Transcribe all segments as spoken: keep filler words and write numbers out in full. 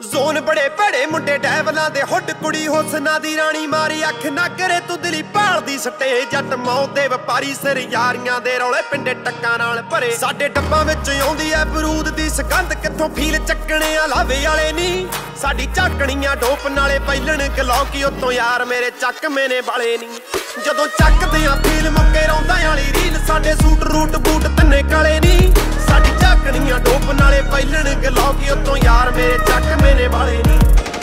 zone ਬੜੇ ਭੜੇ ਮੁੰਡੇ ਡੈਵਲਾਂ ਦੇ ਹੁੱਡ ਕੁੜੀ ਹੁਸਨਾ ਦੀ ਰਾਣੀ ਮਾਰੀ ਅੱਖ ਨਾ ਕਰੇ ਤੂੰ ਦਿਲੀ ਭਾਲਦੀ ਸਟੇ ਜੱਟ ਮੌਤ ਦੇ ਵਪਾਰੀ ਸਿਰ ਯਾਰੀਆਂ ਦੇ ਰੌਲੇ ਪਿੰਡੇ ਟੱਕਾਂ ਨਾਲ ਭਰੇ ਸਾਡੇ ਡੱਬਾਂ ਵਿੱਚ ਆਉਂਦੀ ਐ ਬਰੂਦ ਦੀ ਸੁਗੰਧ ਕਿੱਥੋਂ ਫੀਲ ਚੱਕਣੇ ਆ ਲਾਵੇ ਵਾਲੇ ਨਹੀਂ ਸਾਡੀ ਝਾਕਣੀਆਂ ਡੋਪ ਨਾਲੇ ਪਹਿਲਣ ਗਲੌਕੀ ਉਤੋਂ ਯਾਰ ਮੇਰੇ ਚੱਕ ਮੈਨੇ ਵਾਲੇ ਨਹੀਂ ਜਦੋਂ ਚੱਕਦੇ ਆ ਫੀਲ ਮੁੱਕੇ ਰੌਂਦਾ ਵਾਲੀ ਰੀਲ ਸਾਡੇ ਸੂਟ ਰੂਟ ਬੂਟ ਤੰਨੇ ਕਾਲੇ ਨਹੀਂ ਸਾਡੀ ਝਾਕਣੀਆਂ ਡੋਪ ਨਾਲੇ ਪਹਿਲਣ ਗਲੌਕੀ ਉਤੋਂ ਯਾਰ ਮੇਰੇ ਚੱਕ ਮੈਨੇ ਵਾਲੇ ਨਹੀਂ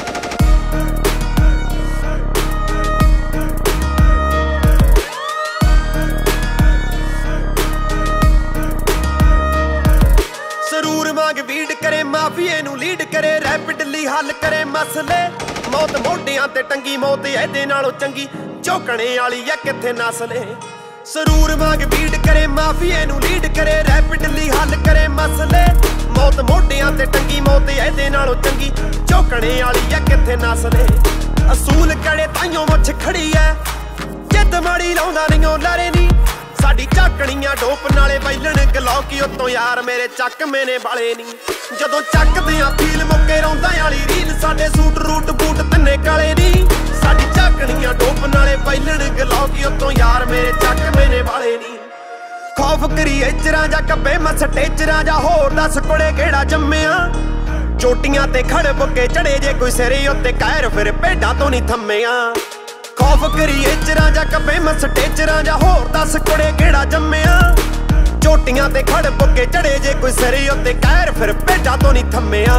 ਸਰੂਰ ਵਾਂਗ ਵੀਡ ਕਰੇ ਮਾਫੀਏ ਨੂੰ ਲੀਡ ਕਰੇ ਰੈਪਿਡਲੀ ਹੱਲ ਕਰੇ ਮਸਲੇ ਮੌਤ ਮੋਢਿਆਂ ਤੇ ਟੰਗੀ ਮੌਤ ਇਹਦੇ ਨਾਲੋਂ ਚੰਗੀ ਝੋਕਣੇ ਵਾਲੀ ਆ ਕਿੱਥੇ ਨਸਲੇ ਸਰੂਰ ਵਾਂਗ ਵੀਡ ਕਰੇ ਮਾਫੀਏ ਨੂੰ ਲੀਡ ਕਰੇ ਰੈਪਿਡਲੀ ਹੱਲ ਕਰੇ ਮਸਲੇ ਮੌਤ ਮੋਢਿਆਂ ਤੇ ਟੰਗੀ ਮੌਤ ਇਹਦੇ ਨਾਲੋਂ ਚੰਗੀ ਝੋਕਣੇ ਵਾਲੀ ਆ ਕਿੱਥੇ ਨਸਲੇ ਅਸੂਲ ਕੜੇ ਤਾਈਓ ਮੁੱਛ ਖੜੀ ਐ ਜਿੱਦ ਮਾੜੀ ਲਾਉਂਦਾ ਨਹੀਂ ਉਹ ਲਾਰੇ ਨਹੀਂ ਸਾਡੀ ਝਾਕਣੀਆਂ ਡੋਪ ਨਾਲੇ ਬੈਲਣ ਗਲੌਕੀ ਉਤੋਂ ਯਾਰ ਮੇਰੇ ਚੱਕ ਮੈਨੇ ਵਾਲੇ ਨਹੀਂ ਜਦੋਂ ਚੱਕਦੇ ਆ ਫੀਲ ਮੁੱਕੇ ਰੌਂਦਾ ਵਾਲੀ ਰੀਲ ਸਾਡੇ ਸੂਟ ਰੂਟ ਬੂਟ ਤੰਨੇ ਕਾਲੇ ਨਹੀਂ ਸਾਡੀ ਝਾਕਣੀਆਂ ਡੋਪ ਨਾਲੇ ਬੈਲਣ ਗਲੌਕੀ ਉਤੋਂ ਯਾਰ ਮੇਰੇ ਚੱਕ ਮੈਨੇ ਵਾਲੇ ਨਹੀਂ ਖੌਫ ਕਰੀ ਇਚਰਾਂ ਜਾਂ ਕੱਬੇ ਮਸ ਟੇਚਰਾਂ ਜਾਂ ਹੋਰ ਦੱਸ ਕੋਲੇ ਕਿਹੜਾ ਜੰਮਿਆ ਚੋਟੀਆਂ ਤੇ ਖੜ ਬੁੱਕੇ ਚੜੇ ਜੇ ਕੋਈ ਸਿਰੇ ਉੱਤੇ ਕਹਿਰ ਫਿਰ ਭੇਡਾਂ ਤੋਂ ਨਹੀਂ ਥੰਮਿਆ ਖੌਫ ਕਰੀ ਇਚਰਾਂ ਜਾਂ ਕੱਬੇ ਮਸ ਟੇਚਰਾਂ ਜਾਂ ਹੋਰ ਦੱਸ ਕੋਲੇ ਕਿਹੜਾ ਜੰਮਿਆ ਚੋਟੀਆਂ ਤੇ ਖੜ ਬੁੱਕੇ ਚੜੇ ਜੇ ਕੋਈ ਸਿਰੇ ਉੱਤੇ ਕਹਿਰ ਫਿਰ ਭੇਡਾਂ ਤੋਂ ਨਹੀਂ ਥੰਮਿਆ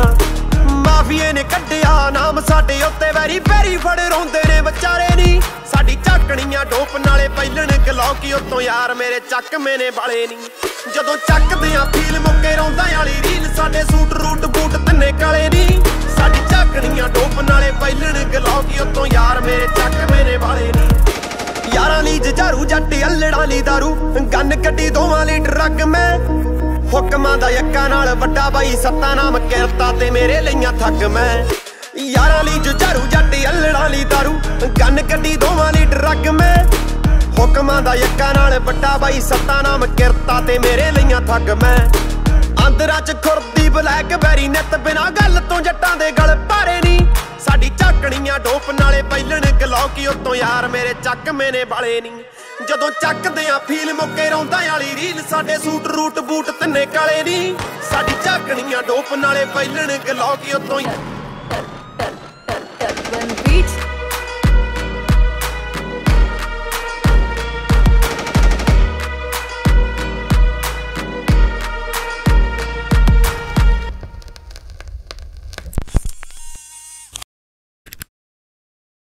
ਮਾਫੀਏ ਨੇ ਕੱਢਿਆ ਨਾਮ ਸਾਡੇ ਉੱਤੇ ਵੈਰੀ ਵੈਰੀ ਫੜ ਰੋਂਦੇ ਨੇ ਵਿਚਾਰੇ ਨਹੀਂ ਸਾਡੀ ਝਾਕਣੀਆਂ ਡੋਪ ਨਾਲੇ ਪਹਿਲਣ ਗਲੌਕੀ ਉਤੋਂ ਯਾਰ ਮੇਰੇ ਚੱਕ ਮੈਨੇ ਵਾਲੇ ਨਹੀਂ ਜਦੋਂ ਚੱਕਦੇ ਆ ਫੀਲ ਮੁੱਕੇ ਰੌਂਦਾ ਵਾਲੀ ਰੀਲ ਸਾਡੇ ਸੂਟ ਰੂਟ ਬੂਟ ਤੰਨੇ ਕਾਲੇ ਨਹੀਂ ਸਾਡੀ ਝਾਕਣੀਆਂ ਡੋਪ ਨਾਲੇ ਪਹਿਲਣ ਗਲੌਕੀ ਉਤੋਂ ਯਾਰ ਮੇਰੇ ਚੱਕ ਮੈਨੇ ਵਾਲੇ ਨਹੀਂ ਯਾਰਾਂ ਲਈ ਜਝਾਰੂ ਜੱਟ ਅਲੜਾਂ ਲਈ ਦਾਰੂ ਗੰਨ ਕੱਢੀ ਦੋਵਾਂ ਲਈ ਟਰੱਕ ਮੈਂ ਹੁਕਮਾਂ ਦਾ ਯੱਕਾ ਨਾਲ ਵੱਡਾ ਬਾਈ ਸੱਤਾ ਨਾਮ ਕਿਰਤਾ ਤੇ ਮੇਰੇ ਲਈਆਂ ਥੱਕ ਮੈਂ ਯਾਰਾਂ ਲਈ ਜਝਾਰੂ ਜੱਟ ਅਲੜਾਂ ਲਈ ਦਾਰੂ ਗੰਨ ਕੱਢੀ ਦੋਵਾਂ ਲਈ ਟਰੱਕ ਮੈਂ ਹੁਕਮਾਂ ਦਾ ਯੱਕਾ ਨਾਲ ਵੱਡਾ ਬਾਈ ਸੱਤਾ ਨਾਮ ਕਿਰਤਾ ਤੇ ਮੇਰੇ ਲਈਆਂ ਥੱਕ ਮੈਂ ਅੰਦਰਾਂ ਚ ਖੁਰਦੀ ਬਲੈਕ ਬੈਰੀ ਨਿੱਤ ਬਿਨਾ ਗੱਲ ਤੋਂ ਜੱਟਾਂ ਦੇ ਗਲ ਭਾਰੇ ਨਹੀਂ ਸਾਡੀ ਝਾਕਣੀਆਂ ਡੋਪ ਨਾਲੇ ਪਹਿਲਣ ਗਲੌਕੀ ਉਤੋਂ ਯਾਰ ਮੇਰੇ ਚੱਕ ਮੈਨੇ ਵਾਲੇ ਨਹੀਂ ਜਦੋਂ ਚੱਕਦੇ ਆ ਫੀਲ ਮੁੱਕੇ ਰੌਂਦਾ ਵਾਲੀ ਰੀਲ ਸਾਡੇ ਸੂਟ ਰੂਟ ਬੂਟ ਤੰਨੇ ਕਾਲੇ ਨਹੀਂ ਸਾਡੀ ਝਾਕਣੀਆਂ ਡੋਪ ਨਾਲੇ ਪਹਿਲਣ ਗਲੌਕੀ ਉਤੋਂ